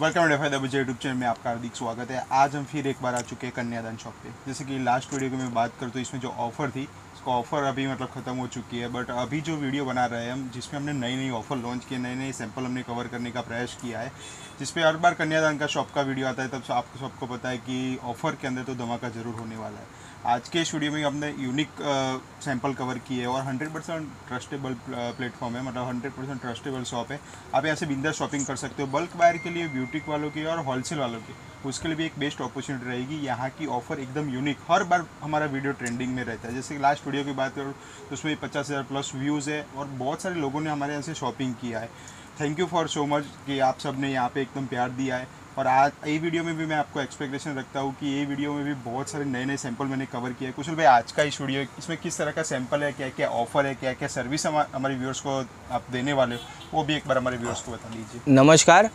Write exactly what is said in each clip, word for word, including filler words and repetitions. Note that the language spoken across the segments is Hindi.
Welcome to the budget YouTube channel में आपका हार्दिक स्वागत है। आज हम फिर एक बार आ चुके हैं कन्यादान शॉप पे। जैसे कि लास्ट वीडियो की मैं बात करूँ तो इसमें जो ऑफ़र थी उसका ऑफ़र अभी मतलब ख़त्म हो चुकी है, बट अभी जो वीडियो बना रहे हैं हम जिसमें हमने नई नई ऑफ़र लॉन्च किए, नए नए सैंपल हमने कवर करने का प्रयास किया है, जिसपे हर बार कन्यादान का शॉप का वीडियो आता है तब आपको सबको पता है कि ऑफ़र के अंदर तो धमाका ज़रूर होने वाला है। आज के इस वीडियो में हमने यूनिक सैंपल कवर किए है और हंड्रेड परसेंट ट्रस्टेबल प्लेटफॉर्म है, मतलब हंड्रेड परसेंट ट्रस्टेबल शॉप है। आप यहाँ से बिंदास शॉपिंग कर सकते हो। बल्क बायर के लिए, ब्यूटिक वालों के और होलसेल वालों के, उसके लिए भी एक बेस्ट अपॉर्चुनिटी रहेगी। यहाँ की ऑफर एकदम यूनिक, हर बार हमारा वीडियो ट्रेंडिंग में रहता है। जैसे कि लास्ट वीडियो की बात करूँ तो उसमें पचास हज़ार प्लस व्यूज़ है और बहुत सारे लोगों ने हमारे यहाँ से शॉपिंग किया है। Thank you for so much कि आप सब ने यहाँ पे एकदम प्यार दिया है। और आज ये वीडियो में भी मैं आपको एक्सपेक्टेशन रखता हूँ कि ये वीडियो में भी बहुत सारे नए नए सैंपल मैंने कवर किया है। कुशल भाई, आज का इस वीडियो इसमें किस तरह का सैंपल है, क्या क्या ऑफर है, क्या क्या सर्विस हम हमारे व्यूअर्स को आप देने वाले हो, वो भी एक बार हमारे व्यूअर्स को बता दीजिए। नमस्कार,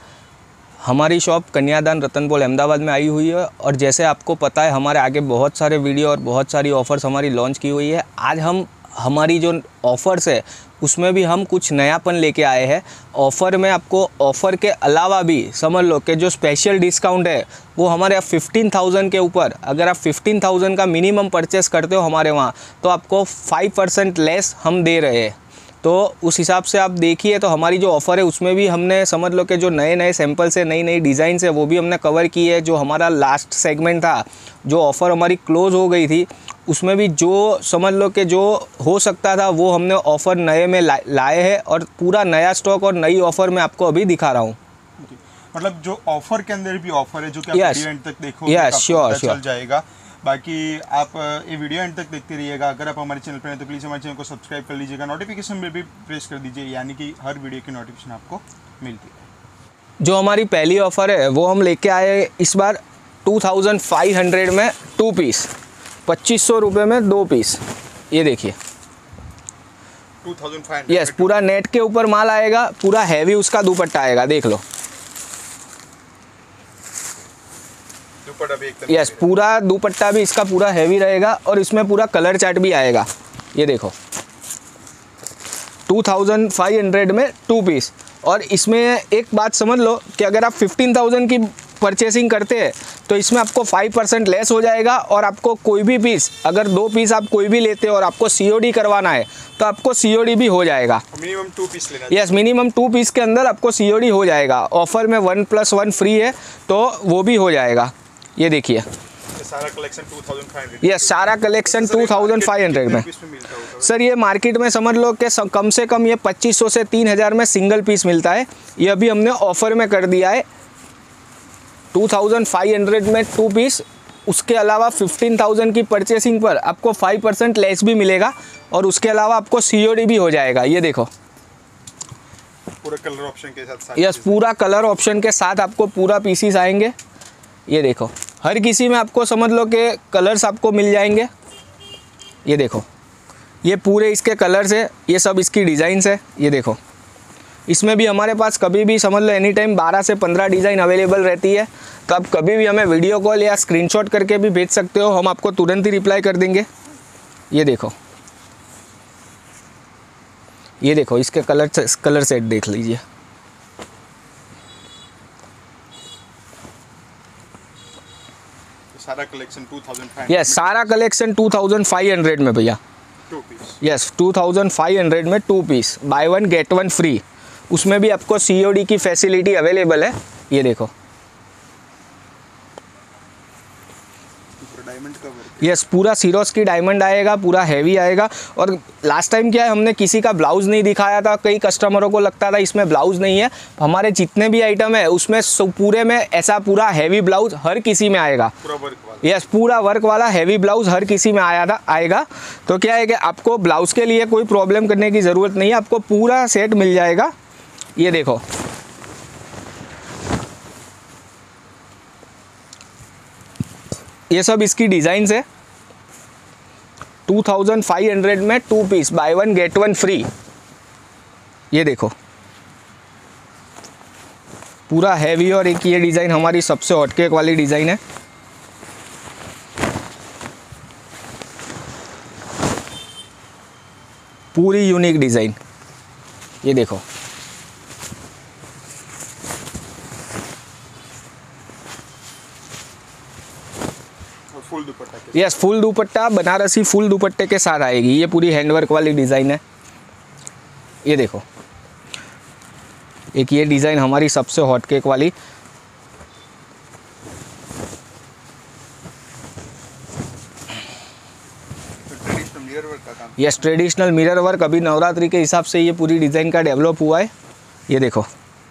हमारी शॉप कन्यादान रतनपोल अहमदाबाद में आई हुई है और जैसे आपको पता है हमारे आगे बहुत सारे वीडियो और बहुत सारी ऑफ़र्स हमारी लॉन्च की हुई है। आज हम हमारी जो ऑफ़र्स है उसमें भी हम कुछ नयापन लेके आए हैं। ऑफ़र में आपको ऑफ़र के अलावा भी समझ लो कि जो स्पेशल डिस्काउंट है वो हमारे यहाँ फिफ्टीन थाउजेंड के ऊपर, अगर आप फिफ्टीन थाउजेंड का मिनिमम परचेस करते हो हमारे वहाँ तो आपको फाइव परसेंट लेस हम दे रहे हैं। तो उस हिसाब से आप देखिए तो हमारी जो ऑफ़र है उसमें भी हमने समझ लो कि जो नए नए सैंपल्स है, नई नई डिज़ाइंस है, वो भी हमने कवर की है। जो हमारा लास्ट सेगमेंट था, जो ऑफ़र हमारी क्लोज़ हो गई थी, उसमें भी जो समझ लो कि जो हो सकता था वो हमने ऑफ़र नए में ला, लाए हैं और पूरा नया स्टॉक और नई ऑफ़र मैं आपको अभी दिखा रहा हूँ। मतलब जो ऑफ़र के अंदर भी ऑफ़र है जो कि आप yes. वीडियो एंड तक देखोगे yes, तो sure, आपको पता sure. चल जाएगा। बाकी आप ये वीडियो एंड तक देखते रहिएगा। अगर आप हमारे चैनल पर हैं तो प्लीज़ हमारे चैनल को सब्सक्राइब कर लीजिएगा, नोटिफिकेशन बिल भी प्रेस कर दीजिए, यानी कि हर वीडियो की नोटिफिकेशन आपको मिलती है। जो हमारी पहली ऑफ़र है वो हम लेके आए इस बार टू थाउजेंड फाइव हंड्रेड में टू पीस, पच्चीस सौ रुपये में दो पीस। ये देखिए two thousand five hundred yes, पूरा नेट के ऊपर माल आएगा, पूरा हैवी उसका दुपट्टा आएगा, देख लो। दुपट्टा भी एकदम यस, पूरा दुपट्टा भी इसका पूरा हैवी रहेगा और इसमें पूरा कलर चार्ट भी आएगा। ये देखो टू थाउजेंड फाइव हंड्रेड में टू पीस। और इसमें एक बात समझ लो कि अगर आप फिफ्टीन थाउजेंड की परचेसिंग करते हैं तो इसमें आपको फाइव परसेंट लेस हो जाएगा और आपको कोई भी पीस, अगर दो पीस आप कोई भी लेते हो और आपको सीओडी करवाना है तो आपको सीओडी भी हो जाएगा। मिनिमम टू पीस लेना। यस, मिनिमम टू पीस के अंदर आपको सीओडी हो जाएगा। ऑफर में वन प्लस वन फ्री है तो वो भी हो जाएगा। ये देखिए सारा collection two thousand five hundred. Yes, सारा collection two thousand five hundred में। सर ये मार्केट में समझ लो कि कम से कम ये पच्चीस सौ से तीन हज़ार में सिंगल पीस मिलता है। ये अभी हमने ऑफ़र में कर दिया है टू थाउजेंड फाइव हंड्रेड में टू पीस। उसके अलावा फिफ्टीन थाउजेंड की परचेसिंग पर आपको फाइव परसेंट लेस भी मिलेगा और उसके अलावा आपको सीओडी भी हो जाएगा। ये देखो पूरा कलर ऑप्शन के साथ। यस, पूरा कलर ऑप्शन के साथ आपको पूरा पीसीस आएंगे। ये देखो हर किसी में आपको समझ लो कि कलर्स आपको मिल जाएंगे। ये देखो ये पूरे इसके कलर्स है, ये सब इसकी डिज़ाइंस है। ये देखो इसमें भी हमारे पास कभी भी समझ लो एनी टाइम बारह से पंद्रह डिज़ाइन अवेलेबल रहती है, तो आप कभी भी हमें वीडियो कॉल या स्क्रीनशॉट करके भी भेज सकते हो, हम आपको तुरंत ही रिप्लाई कर देंगे। ये देखो ये देखो इसके कलर कलर सेट देख लीजिए। सारा collection two thousand five hundred. Yes, सारा collection two thousand five hundred में भैया, two piece. Yes, two thousand five hundred में two piece, buy one get one free. उसमें भी आपको सीओडी की फैसिलिटी अवेलेबल है। ये देखो डायमंड का वर्क। यस, पूरा सिरोस की डायमंड आएगा, पूरा हैवी आएगा। और लास्ट टाइम क्या है, हमने किसी का ब्लाउज़ नहीं दिखाया था, कई कस्टमरों को लगता था इसमें ब्लाउज़ नहीं है। हमारे जितने भी आइटम है उसमें पूरे में ऐसा पूरा हैवी ब्लाउज़ हर किसी में आएगा। पूरा वर्क वाला। यस, पूरा वर्क वाला हैवी ब्लाउज़ हर किसी में आया था आएगा। तो क्या है कि आपको ब्लाउज़ के लिए कोई प्रॉब्लम करने की ज़रूरत नहीं है, आपको पूरा सेट मिल जाएगा। ये देखो ये सब इसकी डिज़ाइंस है। टू थाउजेंड फाइव हंड्रेड में two piece, buy one get one free. ये देखो पूरा हैवी और एक ये डिज़ाइन हमारी सबसे हॉटकेक वाली डिज़ाइन है। पूरी यूनिक डिज़ाइन। ये देखो फुल दुपट्टा के yes full dupatta, Banarasi full दुपट्टे के साथ आएगी। ये पूरी हैंडवर्क वाली डिज़ाइन है। ये देखो, एक ये डिज़ाइन हमारी सबसे हॉट केक वाली। ट्रेडिशनल मिरर वर्क का काम। यस ट्रेडिशनल मिरर वर्क, अभी नवरात्रि के हिसाब से ये पूरी डिज़ाइन का डेवलप हुआ है। ये देखो,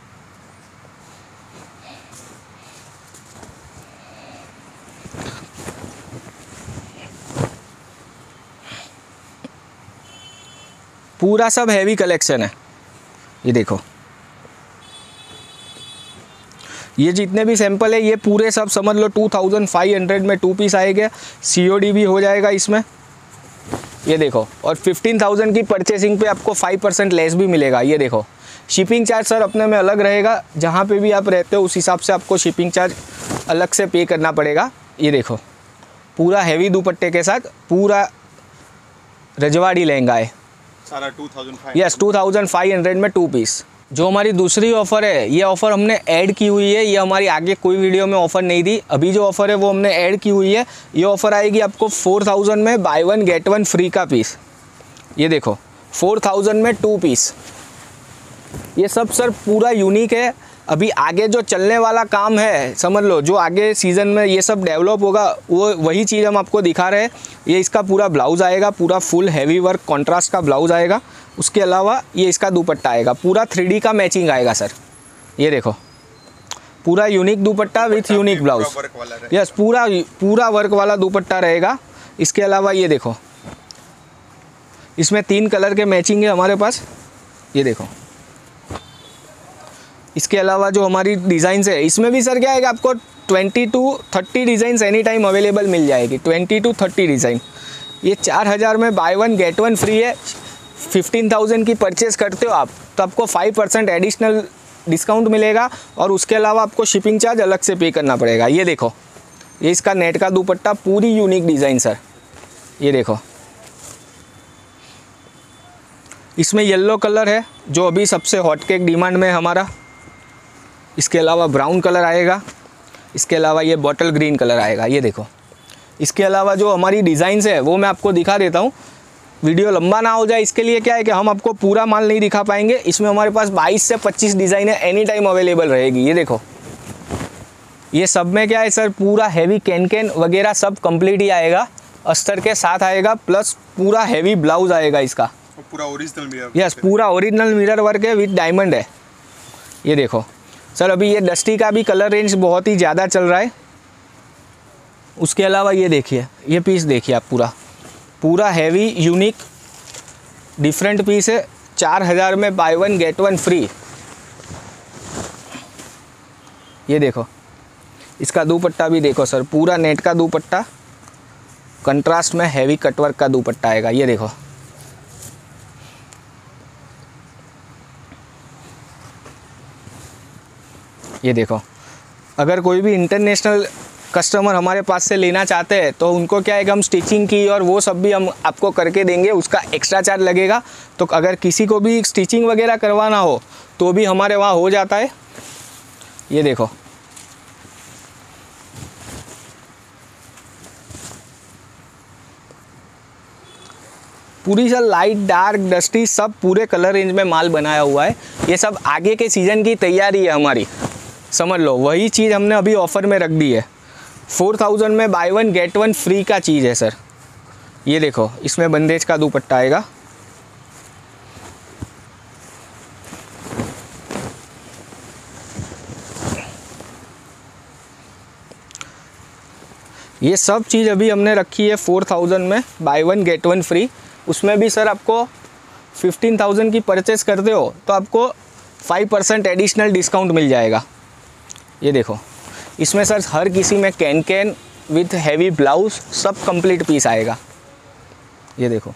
पूरा सब हैवी कलेक्शन है। ये देखो, ये जितने भी सैंपल है ये पूरे सब समझ लो टू थाउजेंड फाइव हंड्रेड में टू पीस आएगा। सीओडी भी हो जाएगा इसमें। ये देखो, और फिफ्टीन थाउजेंड की परचेसिंग पे आपको फाइव परसेंट लेस भी मिलेगा। ये देखो, शिपिंग चार्ज सर अपने में अलग रहेगा, जहाँ पे भी आप रहते हो उस हिसाब से आपको शिपिंग चार्ज अलग से पे करना पड़ेगा। ये देखो, पूरा हैवी दुपट्टे के साथ पूरा रजवाड़ी लहंगा है सारा two thousand five. Yes two thousand five hundred में टू पीस। जो हमारी दूसरी ऑफ़र है, ये ऑफ़र हमने ऐड की हुई है। ये हमारी आगे कोई वीडियो में ऑफ़र नहीं थी, अभी जो ऑफ़र है वो हमने ऐड की हुई है। ये ऑफ़र आएगी आपको फोर थाउजेंड में buy one get one free का पीस। ये देखो, फोर थाउजेंड में टू पीस। ये सब सर पूरा यूनिक है। अभी आगे जो चलने वाला काम है, समझ लो जो आगे सीज़न में ये सब डेवलप होगा, वो वही चीज़ हम आपको दिखा रहे हैं। ये इसका पूरा ब्लाउज़ आएगा, पूरा फुल हैवी वर्क कॉन्ट्रास्ट का ब्लाउज़ आएगा। उसके अलावा ये इसका दुपट्टा आएगा, पूरा थ्री डी का मैचिंग आएगा सर। ये देखो, पूरा unique dupatta with unique blouse. Yes पूरा पूरा वर्क वाला दुपट्टा रहेगा। इसके अलावा ये देखो, इसमें तीन कलर के मैचिंग है हमारे पास। ये देखो, इसके अलावा जो हमारी डिज़ाइंस है, इसमें भी सर क्या है कि आपको twenty to thirty designs any time available मिल जाएगी। Twenty to thirty design. ये चार हज़ार में buy one get one free है। फिफ्टीन थाउजेंड की परचेस करते हो आप तो आपको फाइव परसेंट एडिशनल डिस्काउंट मिलेगा, और उसके अलावा आपको शिपिंग चार्ज अलग से पे करना पड़ेगा। ये देखो, ये इसका नेट का दुपट्टा, पूरी यूनिक डिज़ाइन सर। ये देखो, इसमें येलो कलर है जो अभी सबसे हॉट केक डिमांड में है हमारा। इसके अलावा ब्राउन कलर आएगा। इसके अलावा ये बॉटल ग्रीन कलर आएगा। ये देखो, इसके अलावा जो हमारी डिज़ाइंस है वो मैं आपको दिखा देता हूँ, वीडियो लंबा ना हो जाए इसके लिए। क्या है कि हम आपको पूरा माल नहीं दिखा पाएंगे। इसमें हमारे पास बाईस से पच्चीस डिज़ाइन है, एनी टाइम अवेलेबल रहेगी। ये देखो, ये सब में क्या है सर, पूरा हैवी कैन कैन वगैरह सब कंप्लीट ही आएगा, अस्तर के साथ आएगा, प्लस पूरा हैवी ब्लाउज आएगा इसका। पूरा ओरिजिनल मिरर। यस पूरा ओरिजिनल मिरर वर्क है विथ डायमंड है। ये देखो सर, अभी ये डस्टी का भी कलर रेंज बहुत ही ज़्यादा चल रहा है। उसके अलावा ये देखिए, ये पीस देखिए आप, पूरा पूरा हैवी यूनिक डिफरेंट पीस है। चार हज़ार में buy one get one free. ये देखो, इसका दुपट्टा भी देखो सर, पूरा नेट का दुपट्टा, कंट्रास्ट में हैवी कटवर्क का दुपट्टा आएगा। ये देखो, ये देखो, अगर कोई भी इंटरनेशनल कस्टमर हमारे पास से लेना चाहते हैं तो उनको क्या है कि हम स्टिचिंग की और वो सब भी हम आपको करके देंगे, उसका एक्स्ट्रा चार्ज लगेगा। तो अगर किसी को भी स्टिचिंग वगैरह करवाना हो तो भी हमारे वहाँ हो जाता है। ये देखो, पूरी सर लाइट डार्क डस्टी सब पूरे कलर रेंज में माल बनाया हुआ है। ये सब आगे के सीज़न की तैयारी है हमारी, समझ लो। वही चीज़ हमने अभी ऑफ़र में रख दी है। फोर थाउजेंड में buy one get one free का चीज़ है सर। ये देखो, इसमें बंदेज का दुपट्टा आएगा। ये सब चीज़ अभी हमने रखी है फोर थाउजेंड में buy one get one free. उसमें भी सर आपको फिफ्टीन थाउजेंड की परचेस करते हो तो आपको फाइव परसेंट एडिशनल डिस्काउंट मिल जाएगा। ये देखो, इसमें सर हर किसी में can can with heavy blouse सब कंप्लीट पीस आएगा। ये देखो,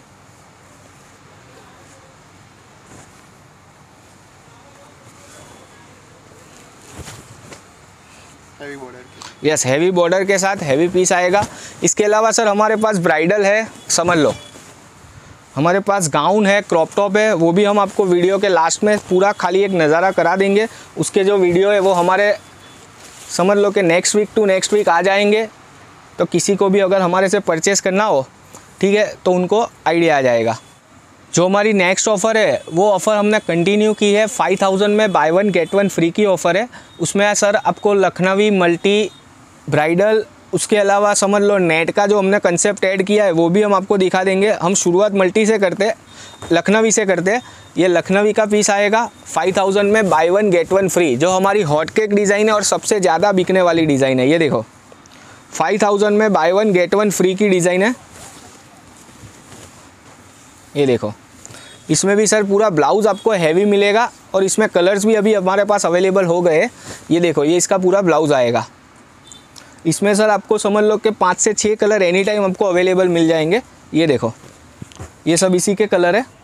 heavy border. Yes heavy border के साथ हैवी पीस आएगा। इसके अलावा सर हमारे पास ब्राइडल है, समझ लो। हमारे पास गाउन है, क्रॉप टॉप है, वो भी हम आपको वीडियो के लास्ट में पूरा खाली एक नज़ारा करा देंगे। उसके जो वीडियो है वो हमारे समझ लो कि next week to next week आ जाएंगे। तो किसी को भी अगर हमारे से परचेस करना हो, ठीक है, तो उनको आइडिया आ जाएगा। जो हमारी नेक्स्ट ऑफ़र है वो ऑफ़र हमने कंटिन्यू की है। फाइव थाउजेंड में buy one get one free की ऑफ़र है। उसमें सर आपको लखनवी, मल्टी, ब्राइडल, उसके अलावा समझ लो नेट का जो हमने कंसेप्ट ऐड किया है वो भी हम आपको दिखा देंगे। हम शुरुआत मल्टी से करते, लखनवी से करते। ये लखनवी का पीस आएगा फाइव थाउजेंड में buy one get one free, जो हमारी हॉट केक डिज़ाइन है और सबसे ज़्यादा बिकने वाली डिज़ाइन है। ये देखो फाइव थाउजेंड में buy one get one free की डिज़ाइन है। ये देखो, इसमें भी सर पूरा ब्लाउज़ आपको हैवी मिलेगा और इसमें कलर्स भी अभी हमारे पास अवेलेबल हो गए। ये देखो, ये इसका पूरा ब्लाउज़ आएगा। इसमें सर आपको समझ लो कि पाँच से छः कलर एनी टाइम आपको अवेलेबल मिल जाएंगे। ये देखो, ये सब इसी के कलर है।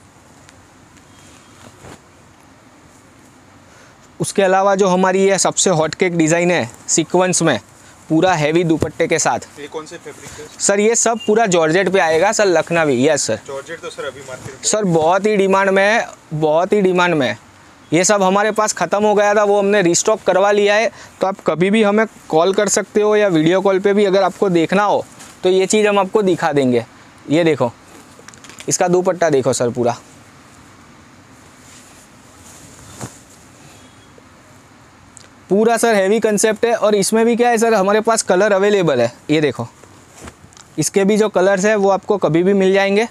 उसके अलावा जो हमारी ये सबसे हॉट केक डिज़ाइन है सीक्वेंस में पूरा हैवी दुपट्टे के साथ। ये कौन से फैब्रिक है सर? ये सब पूरा जॉर्जेट पे आएगा sir, Lucknowi. Yes sir, georgette तो सर अभी मार्केट सर बहुत ही डिमांड में है, बहुत ही डिमांड में है। ये सब हमारे पास ख़त्म हो गया था, वो हमने रिस्टॉक करवा लिया है। तो आप कभी भी हमें कॉल कर सकते हो या वीडियो कॉल पे भी अगर आपको देखना हो तो ये चीज़ हम आपको दिखा देंगे। ये देखो, इसका दुपट्टा देखो सर, पूरा पूरा सर हैवी कंसेप्ट है। और इसमें भी क्या है सर, हमारे पास कलर अवेलेबल है। ये देखो, इसके भी जो कलर्स है वो आपको कभी भी मिल जाएंगे।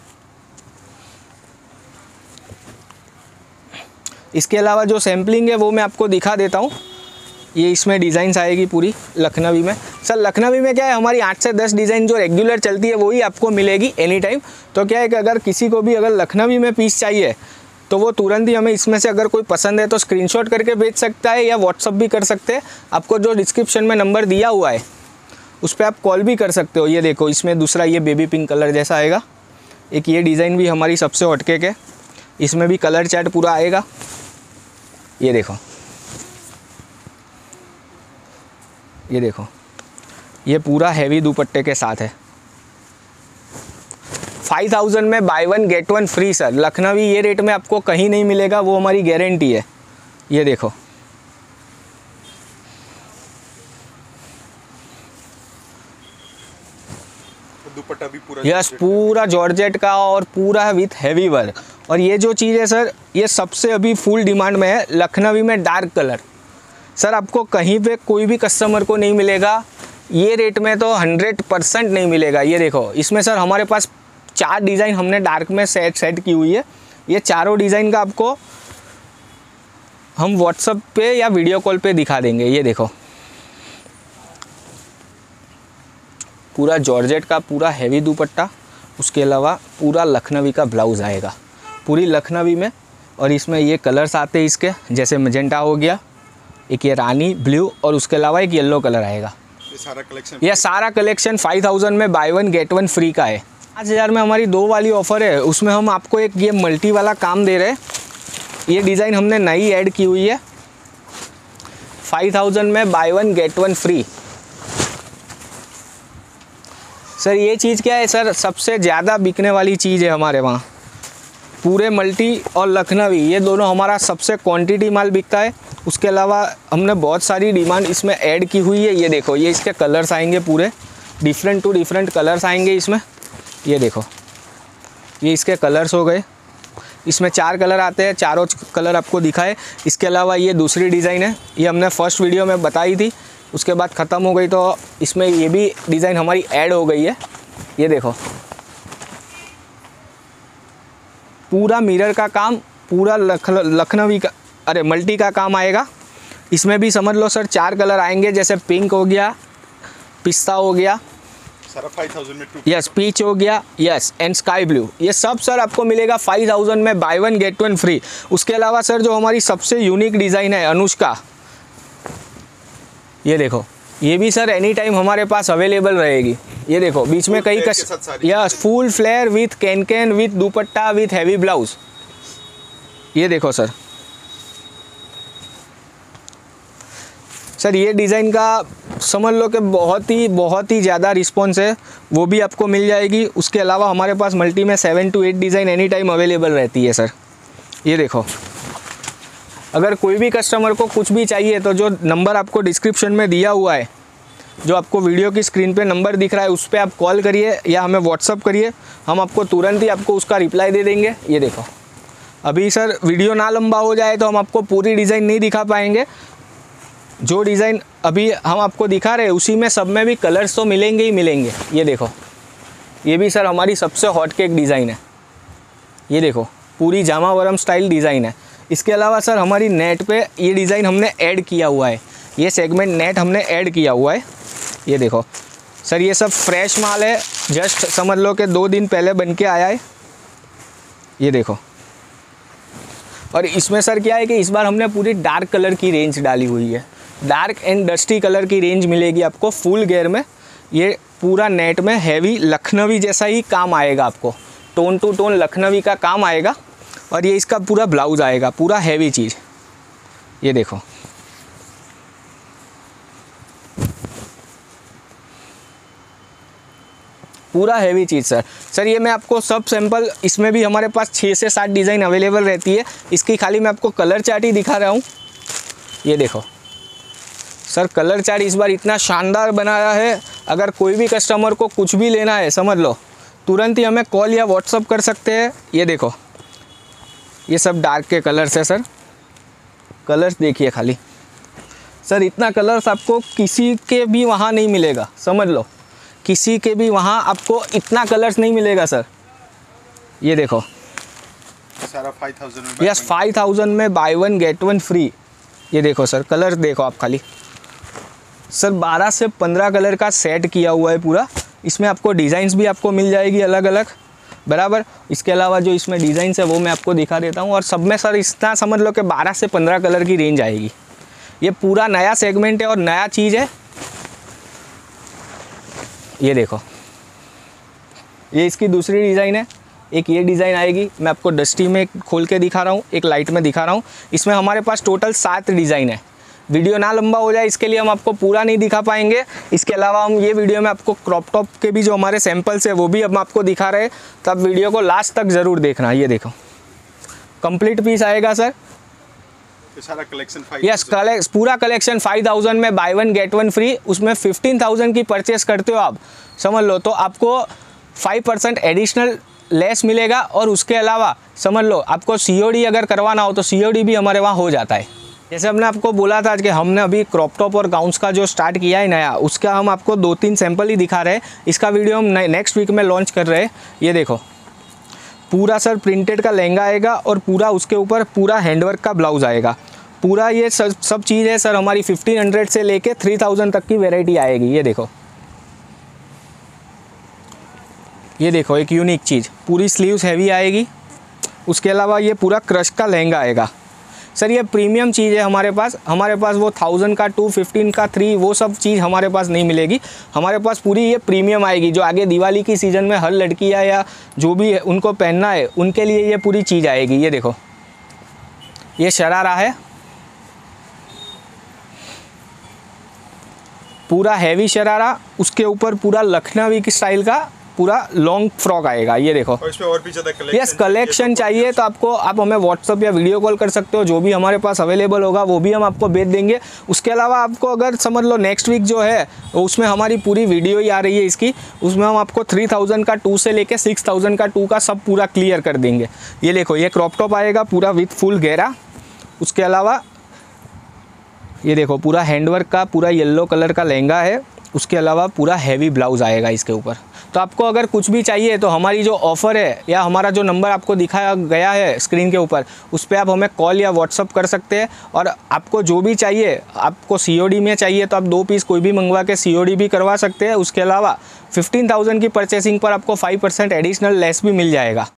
इसके अलावा जो सैम्पलिंग है वो मैं आपको दिखा देता हूँ। ये इसमें डिज़ाइंस आएगी पूरी लखनवी में। सर लखनवी में क्या है, हमारी आठ से दस डिज़ाइन जो रेगुलर चलती है वही आपको मिलेगी एनी टाइम। तो क्या है कि अगर किसी को भी अगर लखनवी में पीस चाहिए तो वो तुरंत ही हमें इसमें से अगर कोई पसंद है तो स्क्रीनशॉट करके भेज सकता है या व्हाट्सअप भी कर सकते हैं। आपको जो डिस्क्रिप्शन में नंबर दिया हुआ है उस पर आप कॉल भी कर सकते हो। ये देखो, इसमें दूसरा ये बेबी पिंक कलर जैसा आएगा। एक ये डिज़ाइन भी हमारी सबसे हॉट केक है, इसमें भी कलर चार्ट पूरा आएगा। ये देखो, ये देखो, ये पूरा हैवी दुपट्टे के साथ है। फाइव थाउजेंड में buy one get one free sir. Lucknowi ये रेट में आपको कहीं नहीं मिलेगा, वो हमारी गारंटी है। ये देखो, दुपट्टा भी पूरा यस पूरा जॉर्जेट का और पूरा विथ हैवी वर्क। और ये जो चीज़ है सर, ये सबसे अभी फुल डिमांड में है, लखनवी में डार्क कलर। सर आपको कहीं पे कोई भी कस्टमर को नहीं मिलेगा ये रेट में, तो हंड्रेड परसेंट नहीं मिलेगा। ये देखो, इसमें सर हमारे पास चार डिज़ाइन हमने डार्क में सेट सेट की हुई है। ये चारों डिज़ाइन का आपको हम व्हाट्सएप पे या वीडियो कॉल पे दिखा देंगे। ये देखो, पूरा जॉर्जेट का पूरा हैवी दुपट्टा, उसके अलावा पूरा लखनवी का ब्लाउज़ आएगा पूरी लखनवी में। और इसमें ये कलर्स आते हैं इसके, जैसे मजेंटा हो गया, एक ये रानी ब्लू, और उसके अलावा एक येलो कलर आएगा। ये सारा कलेक्शन ये सारा कलेक्शन फाइव थाउजेंड में buy one get one free का है। पाँच हज़ार में हमारी दो वाली ऑफ़र है, उसमें हम आपको एक ये मल्टी वाला काम दे रहे हैं। ये डिज़ाइन हमने नई ऐड की हुई है। फाइव थाउजेंड में buy one get one free. Sir ये चीज़ क्या है सर, सबसे ज़्यादा बिकने वाली चीज़ है हमारे वहाँ। पूरे मल्टी और लखनवी ये दोनों हमारा सबसे क्वांटिटी माल बिकता है। उसके अलावा हमने बहुत सारी डिमांड इसमें ऐड की हुई है। ये देखो, ये इसके कलर्स आएंगे पूरे डिफरेंट टू डिफरेंट कलर्स आएंगे इसमें। ये देखो, ये इसके कलर्स हो गए। इसमें चार कलर आते हैं, चारों कलर आपको दिखाए। इसके अलावा ये दूसरी डिज़ाइन है, ये हमने फर्स्ट वीडियो में बताई थी, उसके बाद ख़त्म हो गई, तो इसमें ये भी डिज़ाइन हमारी ऐड हो गई है। ये देखो, पूरा मिरर का काम, पूरा लख लखनवी का अरे मल्टी का काम आएगा। इसमें भी समझ लो सर चार कलर आएंगे, जैसे पिंक हो गया, पिस्ता हो गया, सारा फाइव थाउजेंड में टू यस पीच हो गया, यस एंड स्काई ब्लू। ये सब सर आपको मिलेगा फाइव थाउजेंड में buy one get one free. उसके अलावा सर जो हमारी सबसे यूनिक डिज़ाइन है अनुष्का, ये देखो, ये भी सर एनी टाइम हमारे पास अवेलेबल रहेगी। ये देखो, बीच में कई कस yes full flare with can can with dupatta with heavy blouse. ये देखो सर, सर ये डिज़ाइन का समझ लो कि बहुत ही बहुत ही ज़्यादा रिस्पॉन्स है, वो भी आपको मिल जाएगी। उसके अलावा हमारे पास मल्टी में seven to eight design any time available रहती है सर। ये देखो, अगर कोई भी कस्टमर को कुछ भी चाहिए तो जो नंबर आपको डिस्क्रिप्शन में दिया हुआ है जो आपको वीडियो की स्क्रीन पे नंबर दिख रहा है उस पर आप कॉल करिए या हमें व्हाट्सअप करिए, हम आपको तुरंत ही आपको उसका रिप्लाई दे देंगे। ये देखो, अभी सर वीडियो ना लंबा हो जाए तो हम आपको पूरी डिज़ाइन नहीं दिखा पाएंगे। जो डिज़ाइन अभी हम आपको दिखा रहे हैं उसी में सब में भी कलर्स तो मिलेंगे ही मिलेंगे। ये देखो, ये भी सर हमारी सबसे हॉट केक डिज़ाइन है। ये देखो, पूरी जामावरम स्टाइल डिज़ाइन है। इसके अलावा सर हमारी नेट पे ये डिज़ाइन हमने ऐड किया हुआ है, ये सेगमेंट नेट हमने ऐड किया हुआ है। ये देखो सर, ये सब फ्रेश माल है, जस्ट समझ लो कि दो दिन पहले बन के आया है। ये देखो, और इसमें सर क्या है कि इस बार हमने पूरी डार्क कलर की रेंज डाली हुई है, डार्क एंड डस्टी कलर की रेंज मिलेगी आपको फुल गेयर में। ये पूरा नेट में हैवी लखनवी जैसा ही काम आएगा आपको, टोन टू टोन लखनवी का काम आएगा। और ये इसका पूरा ब्लाउज आएगा, पूरा हैवी चीज़। ये देखो, पूरा हैवी चीज़ सर। सर ये मैं आपको सब सैंपल, इसमें भी हमारे पास छः से सात डिज़ाइन अवेलेबल रहती है। इसकी खाली मैं आपको कलर चार्ट ही दिखा रहा हूँ। ये देखो सर, कलर चार्ट इस बार इतना शानदार बनाया है, अगर कोई भी कस्टमर को कुछ भी लेना है समझ लो, तुरंत ही हमें कॉल या व्हाट्सअप कर सकते हैं। ये देखो, ये सब डार्क के कलर्स है सर, कलर्स देखिए खाली सर, इतना कलर्स आपको किसी के भी वहाँ नहीं मिलेगा, समझ लो किसी के भी वहाँ आपको इतना कलर्स नहीं मिलेगा सर। ये देखो सारा फाइव थाउजेंड में, यस फाइव थाउजेंड में buy one get one free. ये देखो सर, कलर देखो आप खाली सर, बारह से पंद्रह कलर का सेट किया हुआ है पूरा। इसमें आपको डिज़ाइंस भी आपको मिल जाएगी अलग अलग, बराबर। इसके अलावा जो इसमें डिज़ाइंस है वो मैं आपको दिखा देता हूँ। और सब में सर इतना समझ लो कि बारह से पंद्रह कलर की रेंज आएगी। ये पूरा नया सेगमेंट है और नया चीज़ है। ये देखो, ये इसकी दूसरी डिज़ाइन है, एक ये डिज़ाइन आएगी। मैं आपको डस्टी में खोल के दिखा रहा हूँ, एक लाइट में दिखा रहा हूँ। इसमें हमारे पास टोटल सात डिज़ाइन है। वीडियो ना लंबा हो जाए इसके लिए हम आपको पूरा नहीं दिखा पाएंगे। इसके अलावा हम ये वीडियो में आपको क्रॉप टॉप के भी जो हमारे सैंपल्स है वो भी हम आपको दिखा रहे हैं, तब वीडियो को लास्ट तक ज़रूर देखना। ये देखो, कंप्लीट पीस आएगा सर, सारा कलेक्शन यस कलेक्स पूरा कलेक्शन फाइव थाउजेंड में buy one get one free. उसमें फिफ्टीन थाउजेंड की परचेस करते हो आप समझ लो तो आपको फाइव परसेंट एडिशनल लेस मिलेगा। और उसके अलावा समझ लो आपको सीओडी अगर करवाना हो तो सीओडी भी हमारे वहाँ हो जाता है। जैसे हमने आपको बोला था कि हमने अभी क्रॉप टॉप और गाउन्स का जो स्टार्ट किया है नया, उसका हम आपको दो तीन सैंपल ही दिखा रहे हैं। इसका वीडियो हम नेक्स्ट वीक में लॉन्च कर रहे हैं। ये देखो, पूरा सर प्रिंटेड का लहंगा आएगा और पूरा उसके ऊपर पूरा हैंडवर्क का ब्लाउज आएगा। पूरा ये सब सब चीज़ है सर हमारी फिफ्टीन हंड्रेड से लेके थ्री थाउजेंड तक की वैरायटी आएगी। ये देखो, ये देखो एक यूनिक चीज़, पूरी स्लीव्स हैवी आएगी। उसके अलावा ये पूरा क्रश का लहंगा आएगा। सर ये प्रीमियम चीज़ है हमारे पास। हमारे पास वो थाउजेंड का, टू फिफ्टीन का, थ्री, वो सब चीज़ हमारे पास नहीं मिलेगी। हमारे पास पूरी ये प्रीमियम आएगी, जो आगे दिवाली की सीज़न में हर लड़की है या जो भी है उनको पहनना है, उनके लिए ये पूरी चीज़ आएगी। ये देखो, ये शरारा है, पूरा हैवी शरारा, उसके ऊपर पूरा लखनवी की स्टाइल का पूरा लॉन्ग फ्रॉक आएगा। ये देखो, और इसमें और भी ज़्यादा कलेक्शन यस कलेक्शन चाहिए तो आपको आप हमें व्हाट्सअप या वीडियो कॉल कर सकते हो। जो भी हमारे पास अवेलेबल होगा वो भी हम आपको भेज देंगे। उसके अलावा आपको अगर समझ लो नेक्स्ट वीक जो है उसमें हमारी पूरी वीडियो ही आ रही है इसकी, उसमें हम आपको थ्री थाउजेंड का टू से लेके सिक्स थाउजेंड का टू का सब पूरा क्लियर कर देंगे। ये देखो, ये क्रॉप टॉप आएगा पूरा विथ फुल घेरा। उसके अलावा ये देखो, पूरा हैंडवर्क का पूरा येलो कलर का लहंगा है। उसके अलावा पूरा हैवी ब्लाउज आएगा इसके ऊपर। तो आपको अगर कुछ भी चाहिए तो हमारी जो ऑफ़र है या हमारा जो नंबर आपको दिखाया गया है स्क्रीन के ऊपर, उस पर आप हमें कॉल या व्हाट्सअप कर सकते हैं। और आपको जो भी चाहिए, आपको सीओडी में चाहिए तो आप दो पीस कोई भी मंगवा के सीओडी भी करवा सकते हैं। उसके अलावा फिफ्टीन थाउजेंड की परचेसिंग पर आपको फाइव परसेंट एडिशनल लेस भी मिल जाएगा।